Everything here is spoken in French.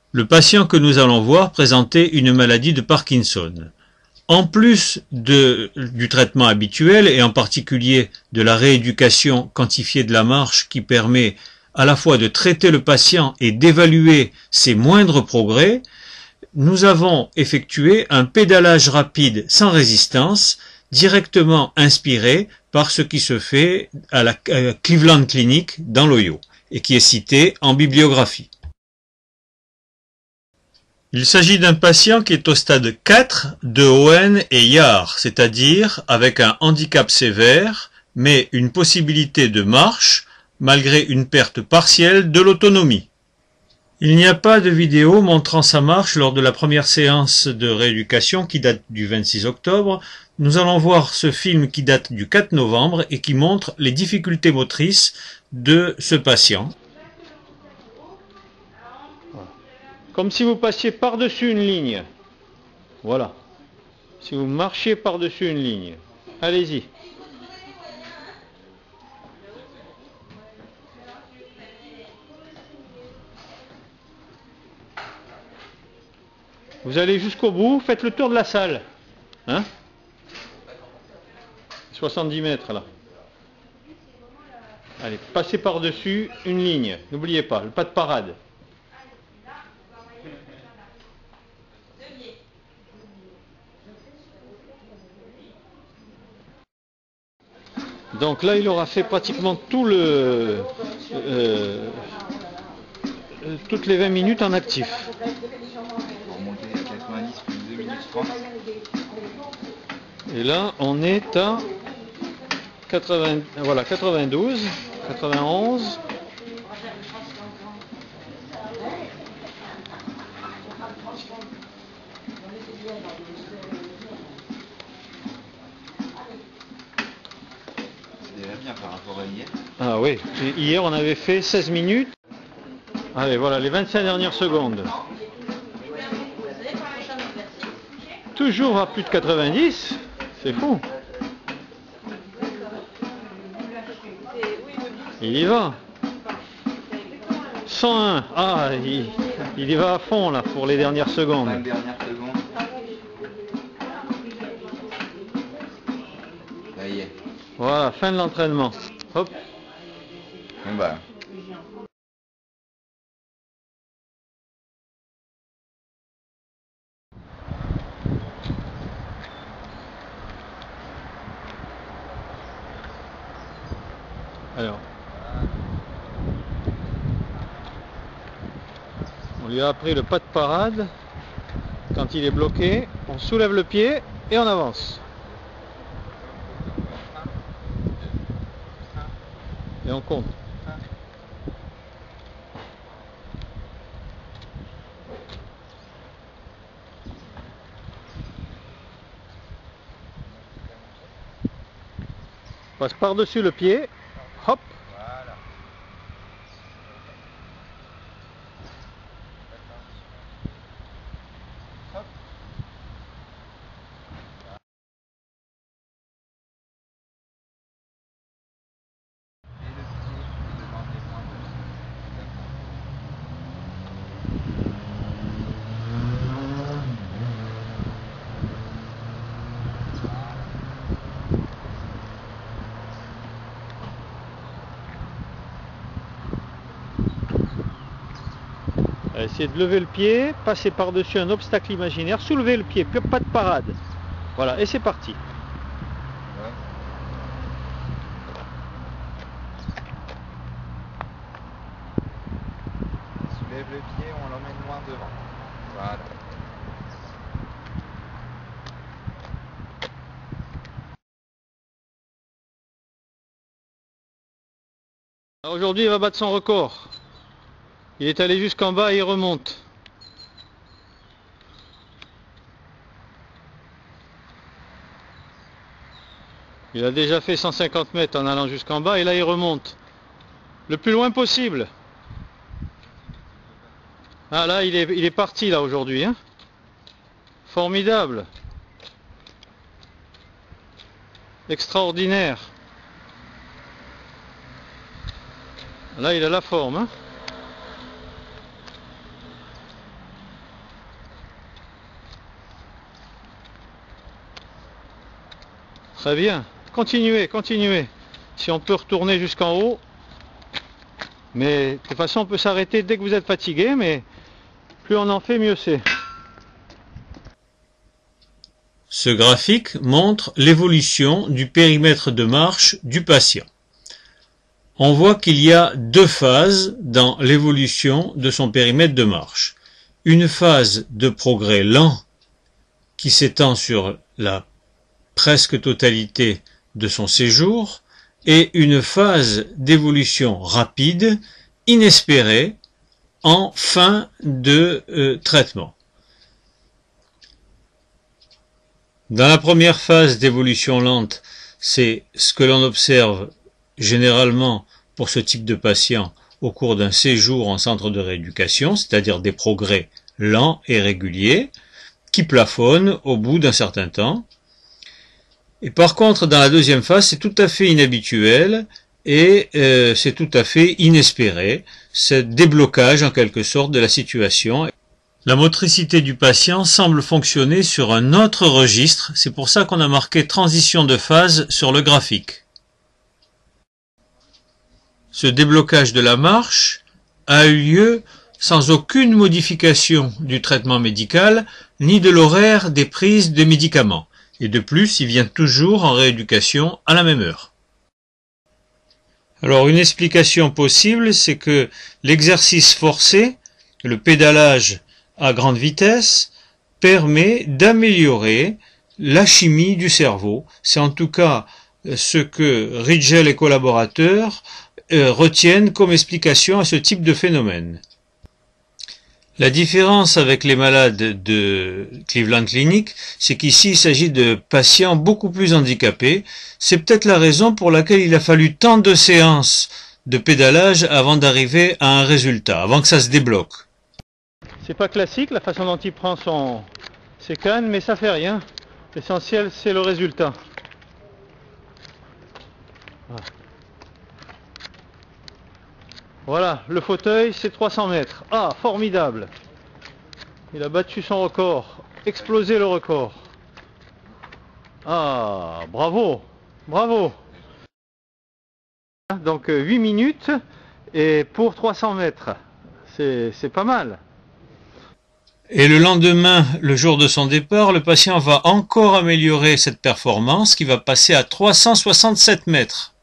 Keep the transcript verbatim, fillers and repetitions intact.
Le patient que nous allons voir présentait une maladie de Parkinson. En plus de, du traitement habituel, et en particulier de la rééducation quantifiée de la marche qui permet à la fois de traiter le patient et d'évaluer ses moindres progrès, nous avons effectué un pédalage rapide sans résistance, directement inspiré par ce qui se fait à la Cleveland Clinic dans l'Ohio et qui est cité en bibliographie. Il s'agit d'un patient qui est au stade quatre de Owen et Yahr, c'est-à-dire avec un handicap sévère, mais une possibilité de marche, malgré une perte partielle de l'autonomie. Il n'y a pas de vidéo montrant sa marche lors de la première séance de rééducation qui date du vingt-six octobre. Nous allons voir ce film qui date du quatre novembre et qui montre les difficultés motrices de ce patient. Comme si vous passiez par-dessus une ligne. Voilà. Si vous marchiez par-dessus une ligne. Allez-y. Vous allez jusqu'au bout, faites le tour de la salle. Hein? soixante-dix mètres là. Allez, passez par-dessus une ligne. N'oubliez pas, le pas de parade. Donc là, il aura fait pratiquement tout le, euh, toutes les vingt minutes en actif. Et là, on est à quatre-vingts, voilà, quatre-vingt-douze, quatre-vingt-onze. Par rapport à hier. Ah oui, hier on avait fait seize minutes. Allez, voilà, les vingt-cinq dernières secondes. Toujours à plus de quatre-vingt-dix, c'est fou. Il y va. cent un, ah, il, il y va à fond là pour les dernières secondes. vingt dernières secondes. Ça y est. Voilà, fin de l'entraînement. Hop. Bon bah. Alors. On lui a appris le pas de parade. Quand il est bloqué, on soulève le pied et on avance. Et on compte. Passe par-dessus le pied. Hop. Voilà. Hop. Essayez de lever le pied, passer par-dessus un obstacle imaginaire, soulever le pied, puis pas de parade. Voilà, et c'est parti. Ouais. Soulève le pied, on l'emmène loin devant. Voilà. Aujourd'hui, il va battre son record. Il est allé jusqu'en bas et il remonte. Il a déjà fait cent cinquante mètres en allant jusqu'en bas et là il remonte. Le plus loin possible. Ah là, il est, il est parti là aujourd'hui. Hein. Formidable. Extraordinaire. Là, il a la forme. Hein. Très bien. Continuez, continuez. Si on peut retourner jusqu'en haut. Mais de toute façon, on peut s'arrêter dès que vous êtes fatigué, mais plus on en fait, mieux c'est. Ce graphique montre l'évolution du périmètre de marche du patient. On voit qu'il y a deux phases dans l'évolution de son périmètre de marche. Une phase de progrès lent qui s'étend sur la presque totalité de son séjour et une phase d'évolution rapide, inespérée, en fin de euh, traitement. Dans la première phase d'évolution lente, c'est ce que l'on observe généralement pour ce type de patient au cours d'un séjour en centre de rééducation, c'est-à-dire des progrès lents et réguliers, qui plafonnent au bout d'un certain temps. Et par contre, dans la deuxième phase, c'est tout à fait inhabituel et euh, c'est tout à fait inespéré, ce déblocage en quelque sorte de la situation. La motricité du patient semble fonctionner sur un autre registre, c'est pour ça qu'on a marqué transition de phase sur le graphique. Ce déblocage de la marche a eu lieu sans aucune modification du traitement médical ni de l'horaire des prises de médicaments. Et de plus, il vient toujours en rééducation à la même heure. Alors une explication possible, c'est que l'exercice forcé, le pédalage à grande vitesse, permet d'améliorer la chimie du cerveau. C'est en tout cas ce que Ridgel et collaborateurs euh, retiennent comme explication à ce type de phénomène. La différence avec les malades de Cleveland Clinic, c'est qu'ici il s'agit de patients beaucoup plus handicapés. C'est peut-être la raison pour laquelle il a fallu tant de séances de pédalage avant d'arriver à un résultat, avant que ça se débloque. C'est pas classique la façon dont il prend son ses cannes, mais ça fait rien. L'essentiel c'est le résultat. Voilà. Voilà, le fauteuil c'est trois cents mètres. Ah, formidable! Il a battu son record, explosé le record. Ah, bravo, bravo! Donc huit minutes et pour trois cents mètres, c'est pas mal. Et le lendemain, le jour de son départ, le patient va encore améliorer cette performance qui va passer à trois cent soixante-sept mètres.